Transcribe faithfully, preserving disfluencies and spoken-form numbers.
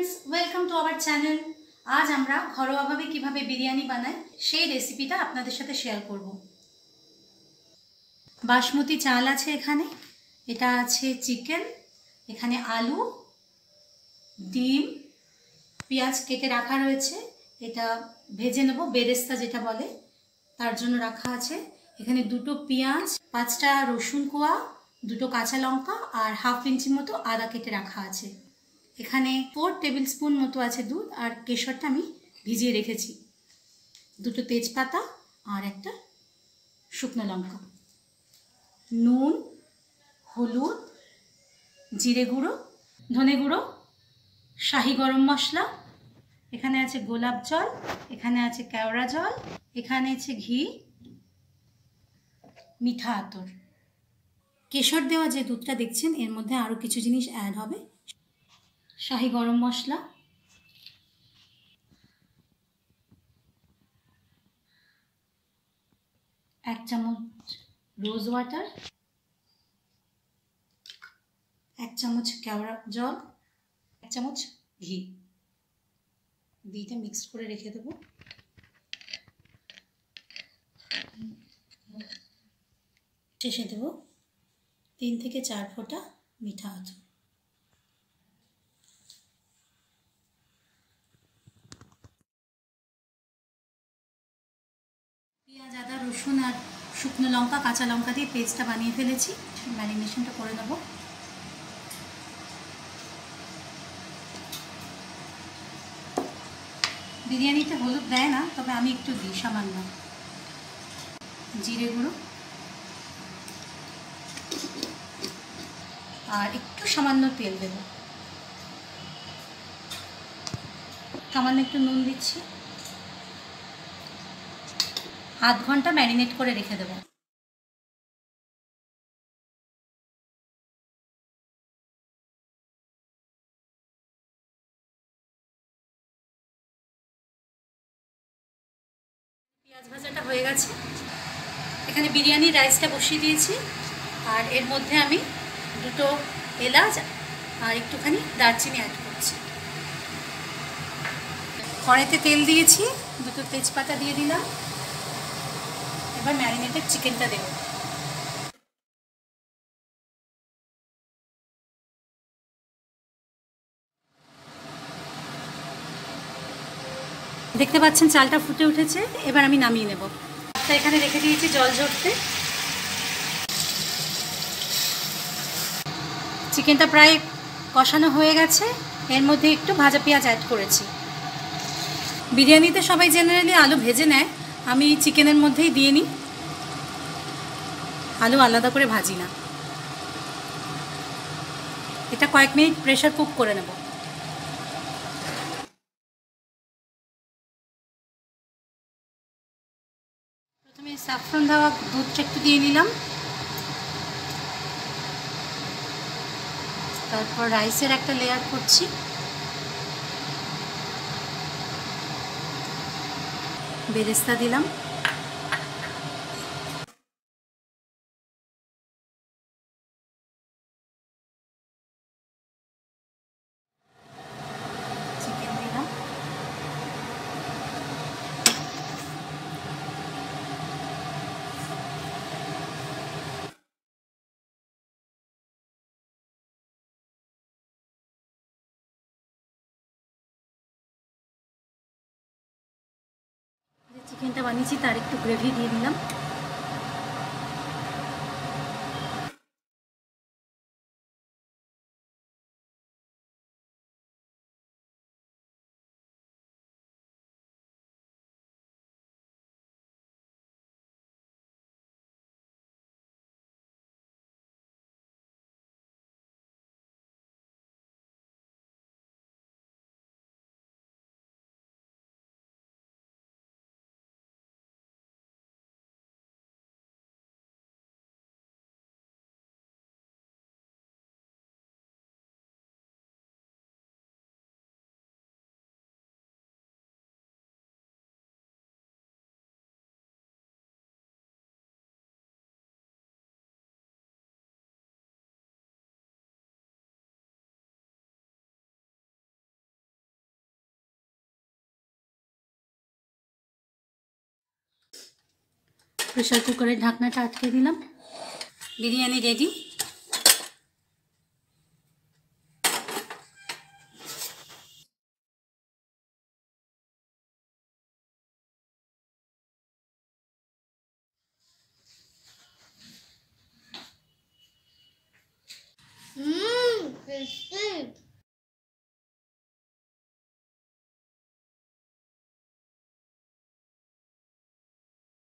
Friends welcome to our channel. आज আমরা ঘরোয়াভাবে কিভাবে বিরিয়ানি বানাই সেই রেসিপিটা আপনাদের সাথে শেয়ার করব। বাসমতি চাল আছে এখানে, এটা আছে চিকেন, এখানে আলু, ডিম, পেঁয়াজ কেটে রাখা রয়েছে, এটা ভেজে নেব, বেরেস্তা যেটা বলে তার জন্য রাখা আছে। এখানে দুটো পেঁয়াজ, পাঁচটা রসুন কোয়া, দুটো কাঁচা লঙ্কা আর হাফ ইঞ্চি মতো আদা কেটে রাখা আছে। এখানে ফোর টেবিল স্পুন মতো আছে দুধ, আর কেশরটা আমি ভিজিয়ে রেখেছি, দুটো তেজপাতা আর একটা শুকনো লঙ্কা, নুন, হলুদ, জিরে গুঁড়ো, ধনে গুঁড়ো, শাহি গরম মশলা, এখানে আছে গোলাপ জল, এখানে আছে কেওড়া জল, এখানে আছে ঘি, মিঠা আতর। কেশর দেওয়া যে দুধটা দেখছেন এর মধ্যে আরও কিছু জিনিস অ্যাড হবে। শাহি গরম মশলা, এক চামচ রোজ ওয়াটার, এক চামচ কেওড়া জল, এক চামচ ঘি, ঘিটা মিক্স করে রেখে দেবো। শেষে দেবো তিন থেকে চার ফোঁটা মিঠা আতর। পেঁয়াজ, আদা, রসুন আর শুকনো লঙ্কা, কাঁচা লঙ্কা দিয়ে পেস্টটা বানিয়ে ফেলেছি, ম্যারিনেশনটা করে নেব। বিরিয়ানিতে হলুদ দেয় না, তবে আমি একটু দিই সামান্য। জিরে গুঁড়ো আর একটু সামান্য তেল দেব, সামান্য একটু নুন দিচ্ছি। আধ ঘন্টা ম্যারিনেট করে রেখে দেব। পেঁয়াজ ভাজাটা হয়ে গেছে, এখানে বিরিয়ানির রাইসটা বসিয়ে দিয়েছি, আর এর মধ্যে আমি দুটো এলাচ আর একটুখানি দারচিনি অ্যাড করছি। কড়াইতে তেল দিয়েছি, দুটো তেজপাতা দিয়ে দিলাম। এবার ম্যারিনেটেড চিকেনটা দেব। দেখতে পাচ্ছেন চালটা ফুটে উঠেছে, এবার আমি নামিয়ে নেব। এখানে রেখে দিয়েছি জল ঝরতে। চিকেনটা প্রায় কষানো হয়ে গেছে, এর মধ্যে একটু ভাজা পেঁয়াজ অ্যাড করেছি। বিরিয়ানিতে সবাই জেনারেলি আলু ভেজে নেয়, আমি চিকেনের মধ্যেই দিয়ে নিই, আলু আলাদা করে ভাজি না। এটা কয়েক মিনিট প্রেসার কুক করে নেব। প্রথমে স্যাফরন দেওয়া দুধটা একটু দিয়ে নিলাম, তারপর রাইসের একটা লেয়ার করছি, বেরেস্তা দিলাম, চিকেন দিলাম, চিকেনটা বানিয়েছি তার একটু গ্রেভি দিয়ে দিলাম। প্রেসার কুকারের ঢাকনাটা আটকে দিলাম। বিরিয়ানি রেডি। Mmm, tasty.